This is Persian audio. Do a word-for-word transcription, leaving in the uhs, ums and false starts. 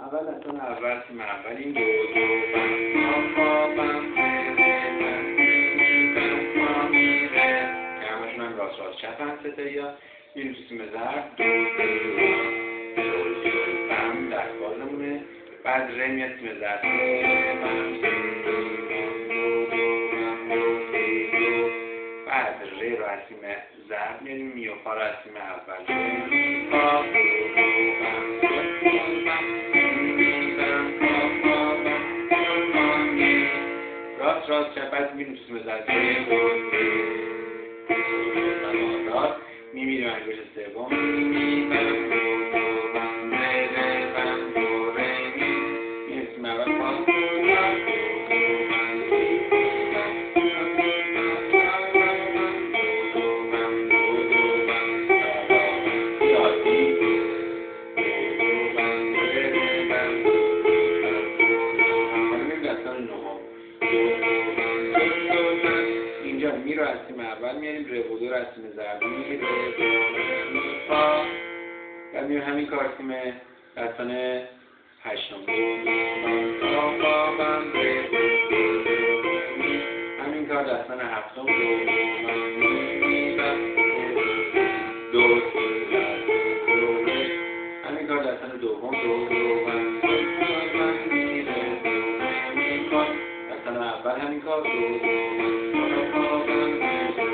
اول دستان اول تیم اول این دو دو بم فا بم ره ره بم می بم فا می ره که همشون هم راست راست چپن ستایی میریم تو تیم ضرب دو دو دو دو بم دست بازمونه. بعد ره میاد تیم ضرب بعد ره رو از تیم ضرب میاریم می و فا رو از تیم اول فا راست راست چپ بعد میریم تو تیم ضرب راست میمیریم انگشت سوم می بم بم ره ره بم دو ره می میریم تیم اول فا اینجا می رو از تیم اول میاریم ره و دو رو از تیم ضرب می ره می فا بعد میریم همین کار تیم دستان هشتم فا فا بم ره همین کار دستان هفتم می بم دو همین کار دستان دوم دو دو بم می ره دستان اول همین کار دو